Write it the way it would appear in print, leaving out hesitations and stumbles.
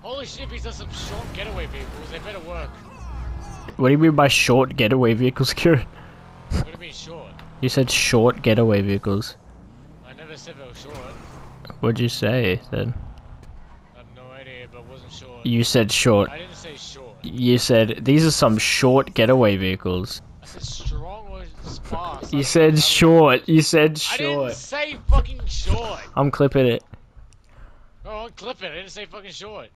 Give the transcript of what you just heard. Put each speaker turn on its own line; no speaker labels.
Holy shit, these are some short getaway vehicles. They better work.
What do you mean by short getaway vehicles, Kieren?
What do you mean short?
You said short getaway vehicles.
I never said they were short.
What'd you say then?
I have no idea, but it wasn't short.
You said short.
I didn't say short.
You said these are some short getaway vehicles.
I said strong or sparse.
You said short. You said
I didn't
short.
say fucking short.
I'm clipping it.
Oh, I'll clip it. I didn't say fucking short.